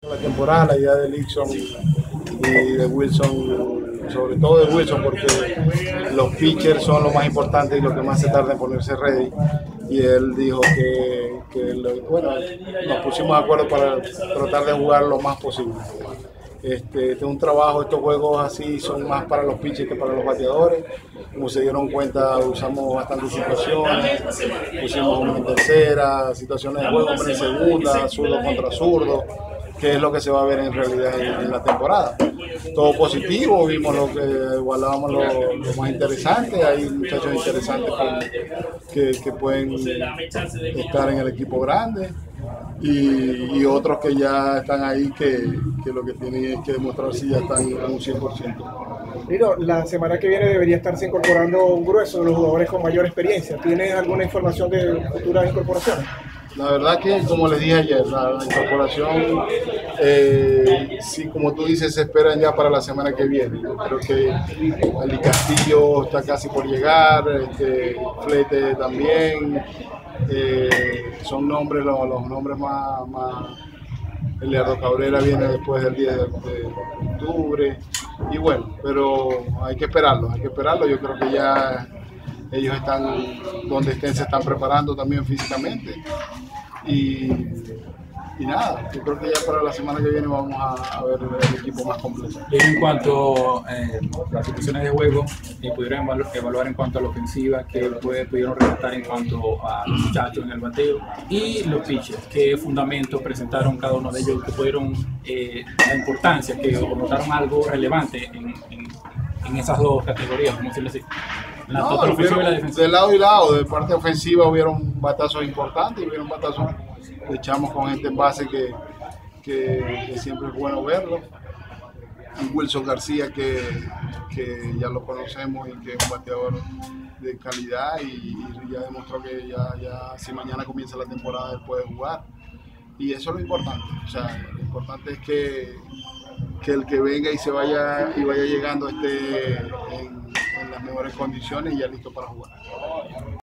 La temporada, la idea de Nixon y de Wilson, sobre todo de Wilson, porque los pitchers son lo más importante y lo que más se tarda en ponerse ready. Y él dijo bueno, nos pusimos de acuerdo para tratar de jugar lo más posible. Este es un trabajo, estos juegos así son más para los pitchers que para los bateadores. Como se dieron cuenta, usamos bastantes situaciones, pusimos hombre en tercera, situaciones de juego, hombre en segunda, zurdo contra zurdo, que es lo que se va a ver en realidad en la temporada. Todo positivo, vimos lo que evaluábamos lo más interesante, hay muchachos interesantes que pueden estar en el equipo grande. Y otros que ya están ahí que lo que tienen es que demostrar si ya están a un 100%. Lino, la semana que viene debería estarse incorporando un grueso de los jugadores con mayor experiencia. ¿Tienes alguna información de futuras incorporaciones? La verdad que, como les dije ayer, la incorporación, sí, como tú dices, se esperan ya para la semana que viene. Yo creo que Ali Castillo está casi por llegar, Flete también. Son nombres, los nombres más. Eliardo Cabrera viene después del 10 de octubre. Y bueno, pero hay que esperarlo. Yo creo que ya ellos están donde estén, se están preparando también físicamente. Y nada, yo creo que ya para la semana que viene vamos a ver el equipo más completo. En cuanto a las situaciones de juego, pudieron evaluar en cuanto a la ofensiva, que pudieron resaltar en cuanto a los muchachos en el bateo y los pitchers, qué fundamentos presentaron cada uno de ellos, que pudieron la importancia, que notaron algo relevante en esas dos categorías, como decirlo así. La ofensiva y la defensiva. De lado y lado, de parte ofensiva hubieron batazos importantes, hubieron batazos que echamos con gente en base que siempre es bueno verlo. Y Wilson García, que ya lo conocemos y que es un bateador de calidad y ya demostró que ya si mañana comienza la temporada él puede jugar. Y eso es lo importante. O sea, lo importante es que el que venga y vaya llegando esté en las mejores condiciones y ya listo para jugar.